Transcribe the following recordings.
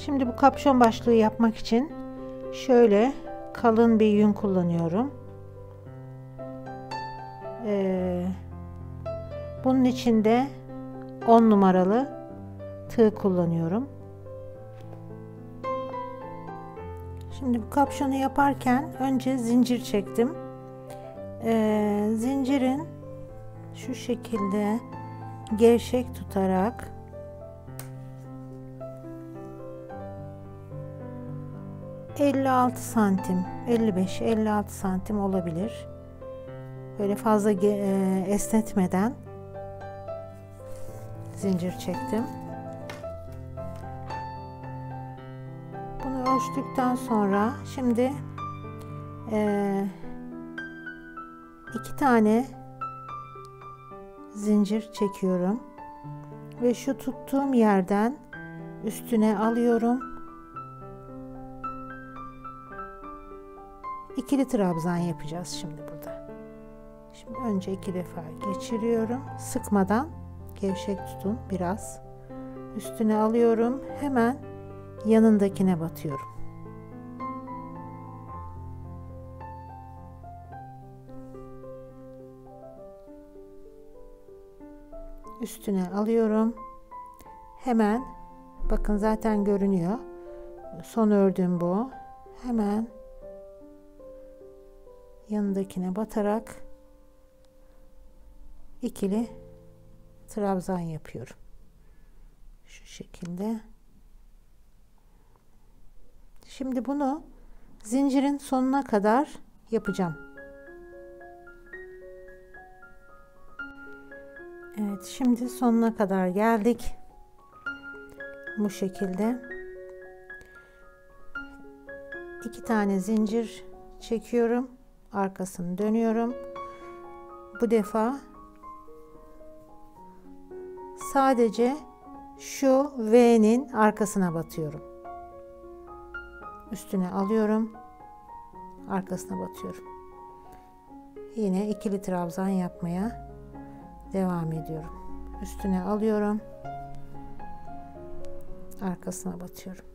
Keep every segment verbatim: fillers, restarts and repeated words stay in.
Şimdi bu kapşon başlığı yapmak için şöyle kalın bir yün kullanıyorum. Ee, bunun içinde on numaralı tığ kullanıyorum. Şimdi bu kapşonu yaparken önce zincir çektim. Ee, zincirin şu şekilde gevşek tutarak elli altı santim, elli beş elli altı santim olabilir. Böyle fazla e, esnetmeden zincir çektim. Bunu ölçtükten sonra şimdi e, iki tane zincir çekiyorum ve şu tuttuğum yerden üstüne alıyorum. İkili trabzan yapacağız şimdi burada. Şimdi önce iki defa geçiriyorum. Sıkmadan gevşek tutun biraz. Üstüne alıyorum. Hemen yanındakine batıyorum. Üstüne alıyorum. Hemen bakın zaten görünüyor. Son ördüğüm bu. Hemen yanındakine batarak ikili trabzan yapıyorum. Şu şekilde. Şimdi bunu zincirin sonuna kadar yapacağım. Evet, şimdi sonuna kadar geldik. Bu şekilde. İki tane zincir çekiyorum. Arkasını dönüyorum. Bu defa sadece şu V'nin arkasına batıyorum. Üstüne alıyorum. Arkasına batıyorum. Yine ikili trabzan yapmaya devam ediyorum. Üstüne alıyorum. Arkasına batıyorum.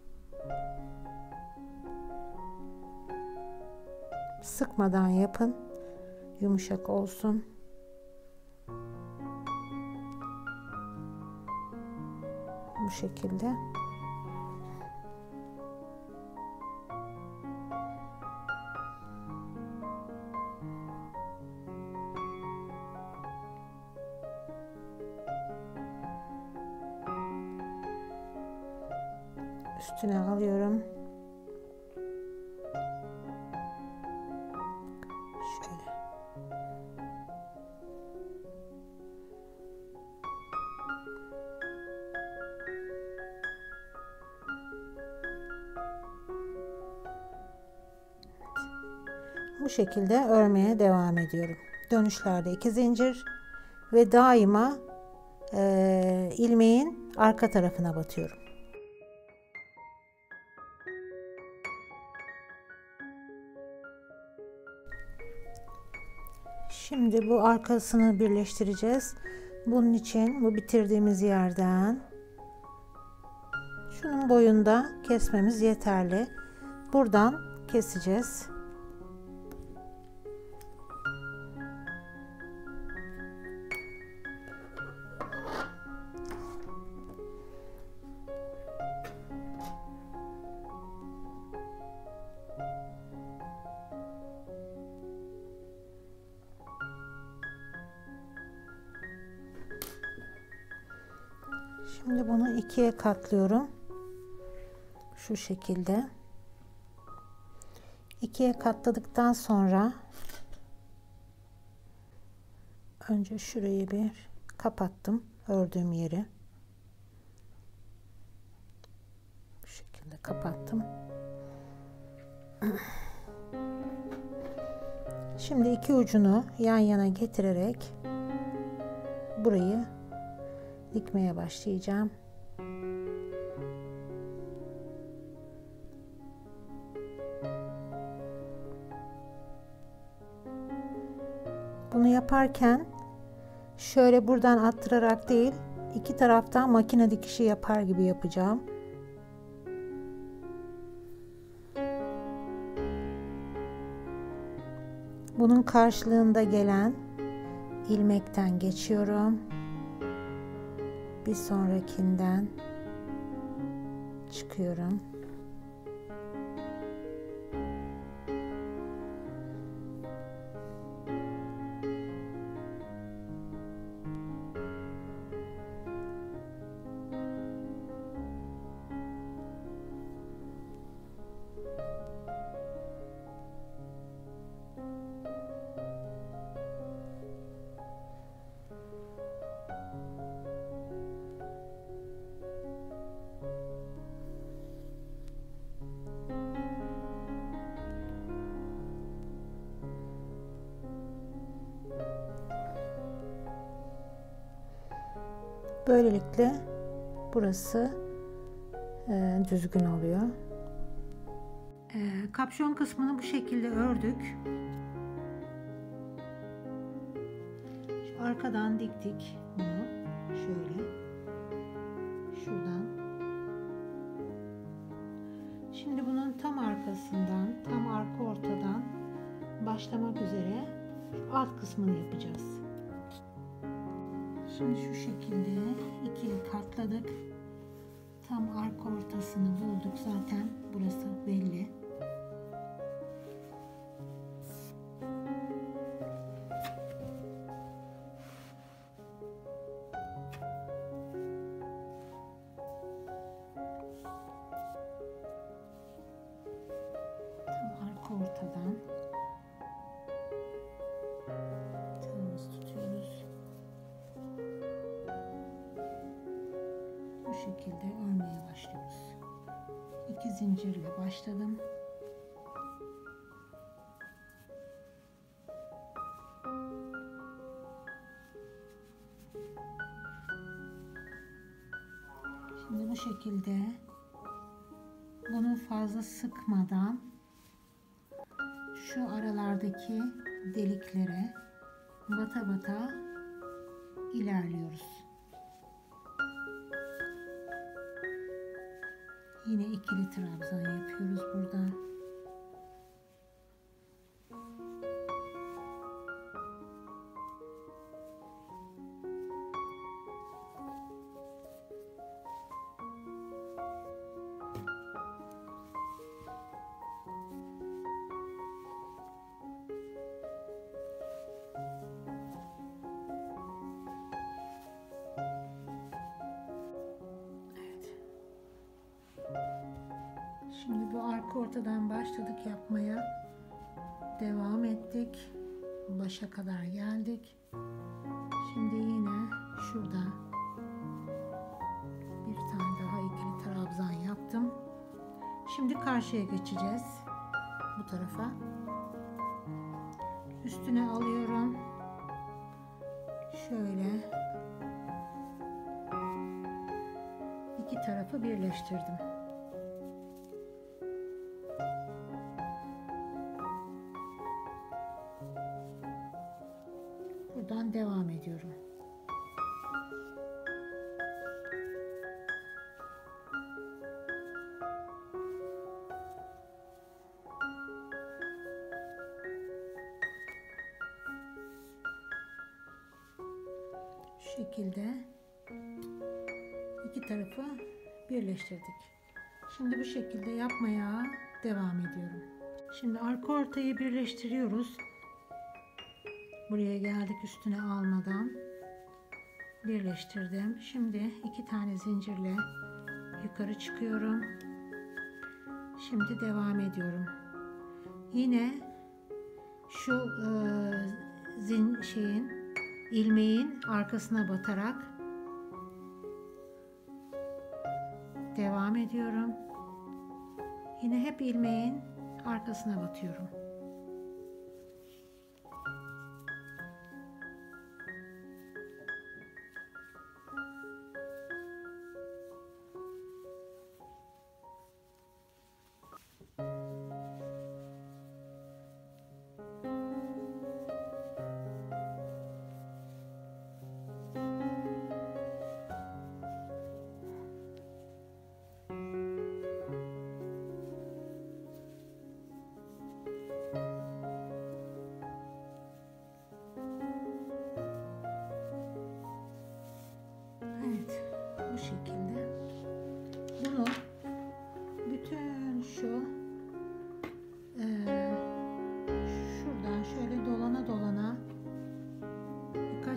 Sıkmadan yapın. Yumuşak olsun. Bu şekilde. Üstüne alıyorum. Şöyle. Bu şekilde örmeye devam ediyorum. Dönüşlerde iki zincir ve daima e, ilmeğin arka tarafına batıyorum. Şimdi bu arkasını birleştireceğiz. Bunun için bu bitirdiğimiz yerden şunun boyunda kesmemiz yeterli. Buradan keseceğiz. Şimdi bunu ikiye katlıyorum. Şu şekilde. İkiye katladıktan sonra önce şurayı bir kapattım. Ördüğüm yeri. Bu şekilde kapattım. Şimdi iki ucunu yan yana getirerek burayı dikmeye başlayacağım. Bunu yaparken şöyle buradan attırarak değil, iki taraftan makine dikişi yapar gibi yapacağım. Bunun karşılığında gelen ilmekten geçiyorum. Bir sonrakinden çıkıyorum. Böylelikle burası e, düzgün oluyor. E, kapşon kısmını bu şekilde ördük. Şu arkadan diktik bunu şöyle şuradan. Şimdi bunun tam arkasından, tam arka ortadan başlamak üzere şu alt kısmını yapacağız. Şimdi şu şekilde ikiye katladık. Tam arka ortasını bulduk. Zaten burası belli. Tam arka ortadan tığımızı tutuyoruz. Bu şekilde örmeye başlıyoruz. İki zincirle başladım. Şimdi bu şekilde bunu fazla sıkmadan şu aralardaki deliklere bata bata ilerliyoruz. Yine ikili trabzan yapıyoruz burada. Şimdi bu arka ortadan başladık yapmaya. Devam ettik. Başa kadar geldik. Şimdi yine şurada bir tane daha ikili trabzan yaptım. Şimdi karşıya geçeceğiz. Bu tarafa. Üstüne alıyorum. Şöyle iki tarafı birleştirdim. Buradan devam ediyorum. Şu şekilde iki tarafı birleştirdik. Şimdi bu şekilde yapmaya devam ediyorum. Şimdi arka ortayı birleştiriyoruz. Buraya geldik üstüne almadan. Birleştirdim. Şimdi iki tane zincirle yukarı çıkıyorum. Şimdi devam ediyorum. Yine şu e, zin şeyin ilmeğin arkasına batarak devam ediyorum. Yine hep ilmeğin arkasına batıyorum.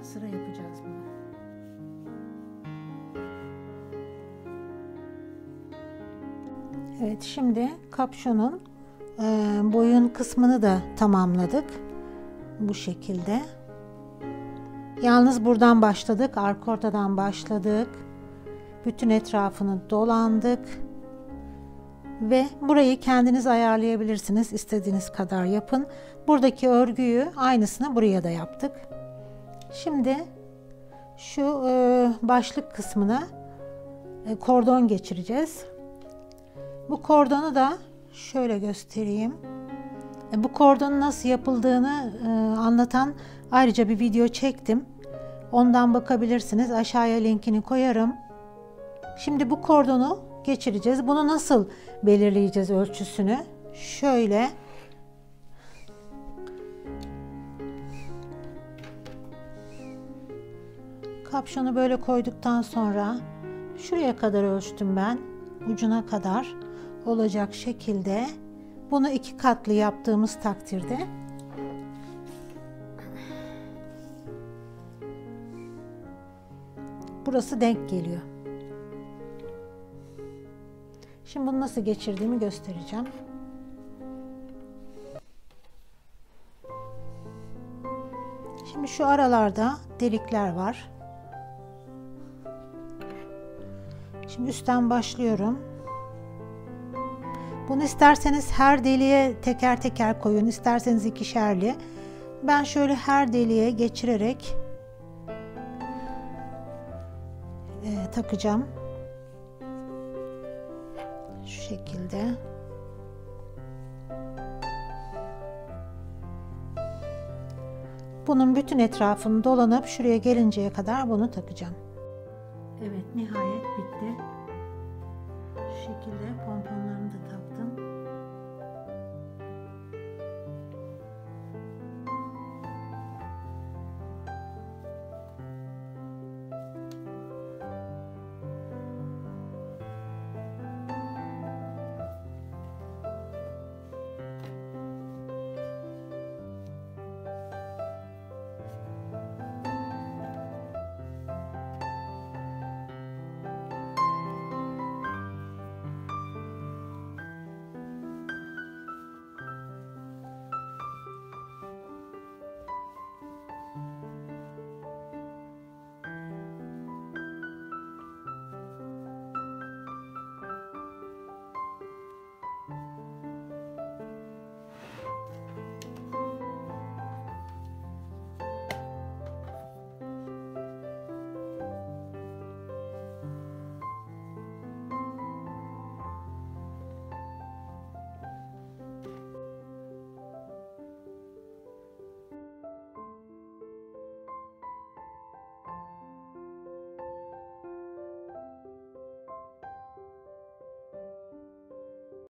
sıra yapacağız bunu. Evet, şimdi kapşonun e, boyun kısmını da tamamladık. Bu şekilde. Yalnız buradan başladık. Arka ortadan başladık. Bütün etrafını dolandık. Ve burayı kendiniz ayarlayabilirsiniz. İstediğiniz kadar yapın. Buradaki örgüyü aynısını buraya da yaptık. Şimdi şu e, başlık kısmına e, kordon geçireceğiz. Bu kordonu da şöyle göstereyim. E, bu kordonun nasıl yapıldığını e, anlatan ayrıca bir video çektim. Ondan bakabilirsiniz. Aşağıya linkini koyarım. Şimdi bu kordonu geçireceğiz. Bunu nasıl belirleyeceğiz ölçüsünü? Şöyle kapşonu böyle koyduktan sonra şuraya kadar ölçtüm ben. Ucuna kadar olacak şekilde. Bunu iki katlı yaptığımız takdirde burası denk geliyor. Şimdi bunu nasıl geçirdiğimi göstereceğim. Şimdi şu aralarda delikler var. Şimdi üstten başlıyorum. Bunu isterseniz her deliğe teker teker koyun, isterseniz ikişerli. Ben şöyle her deliğe geçirerek e, takacağım. Şu şekilde. Bunun bütün etrafını dolanıp şuraya gelinceye kadar bunu takacağım. Evet, nihayet bitti. Şu şekilde pomponlarını da